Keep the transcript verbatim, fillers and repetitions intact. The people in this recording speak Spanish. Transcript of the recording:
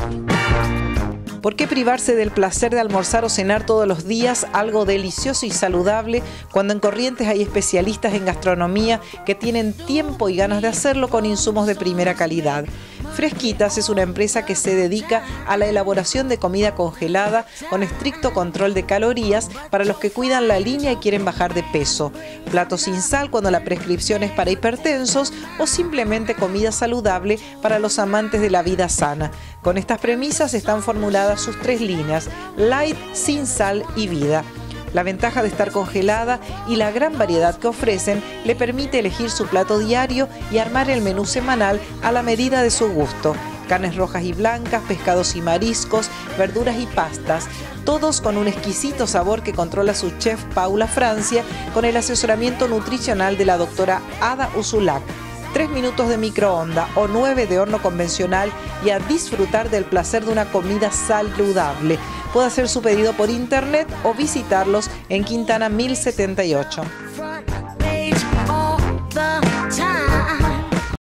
¿Por qué privarse del placer de almorzar o cenar todos los días algo delicioso y saludable cuando en Corrientes hay especialistas en gastronomía que tienen tiempo y ganas de hacerlo con insumos de primera calidad? Fresquitas es una empresa que se dedica a la elaboración de comida congelada con estricto control de calorías para los que cuidan la línea y quieren bajar de peso. Platos sin sal cuando la prescripción es para hipertensos o simplemente comida saludable para los amantes de la vida sana. Con estas premisas están formuladas sus tres líneas: light, sin sal y vida. La ventaja de estar congelada y la gran variedad que ofrecen le permite elegir su plato diario y armar el menú semanal a la medida de su gusto. Carnes rojas y blancas, pescados y mariscos, verduras y pastas, todos con un exquisito sabor que controla su chef Paula Francia, con el asesoramiento nutricional de la doctora Ada Usulac. Tres minutos de microondas o nueve de horno convencional y a disfrutar del placer de una comida saludable. Puede hacer su pedido por internet o visitarlos en Quintana mil setenta y ocho.